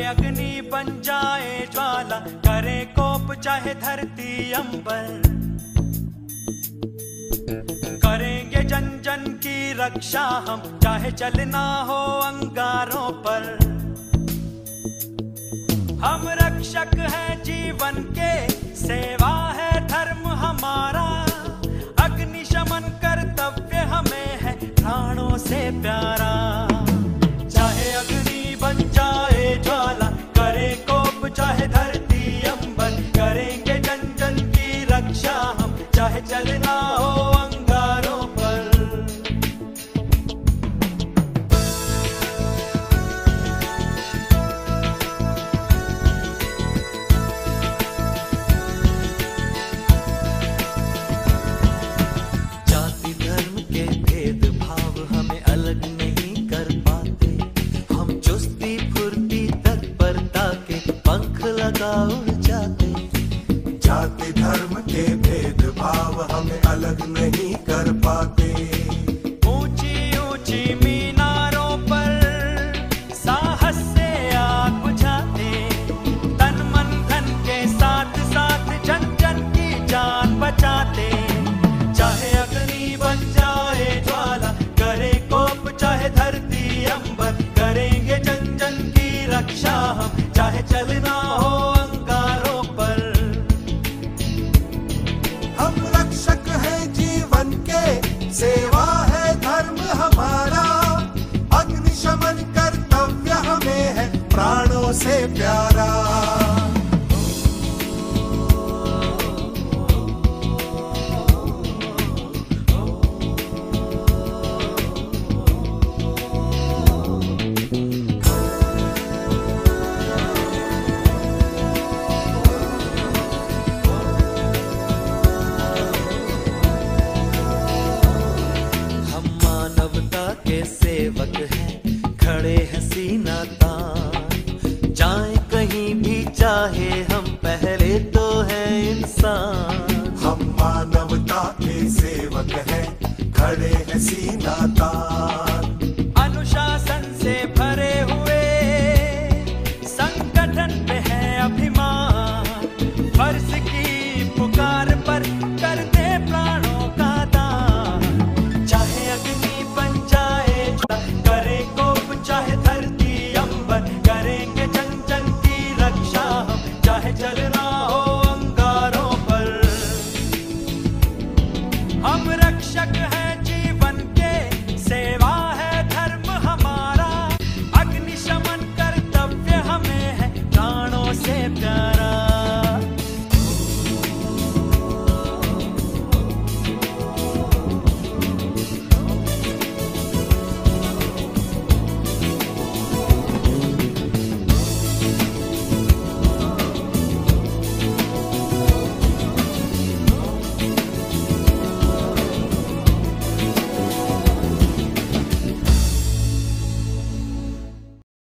अग्नि बन जाए ज्वाला, करे कोप चाहे धरती अंबर, करेंगे जन जन की रक्षा हम, चाहे चलना हो अंगारों पर। हम रक्षक हैं जीवन के, सेवा है धर्म हमारा, अग्नि शमन कर्तव्य हमें है प्राणों से प्यारा। चाहे अग्नि बन जाए ज्वाला, करे कोप चाहे धरती अंबर, करेंगे जन जन की रक्षा हम, चाहे चलना हो अंगारों पर। जाति धर्म के भेदभाव हमें अलग नहीं कर पाते, हम चुस्ती फुर्ती तत्परता के पंख लगा उड़ जाते। जाति धर्म के भेदभाव हमें अलग नहीं कर पाते। ऊंची ऊंची मीनारों पर साहस से आग बुझाते, तन मन धन के साथ साथ जन जन की जान बचाते। चाहे अग्नि बन जाए ज्वाला, करे कोप चाहे धरती अंबर, करेंगे जन जन की रक्षा हम, चाहे चलना हो अंगारों पर। हम रक्षक हैं जीवन के, सेवा है धर्म हमारा, अग्नि शमन कर्तव्य हमें है प्राणों से प्यारा। के सेवक हैं, खड़े हैं सीना तान, जाए कहीं भी चाहे हम पहले तो हैं इंसान। हम मानवता के सेवक हैं, खड़े हैं सीना तान।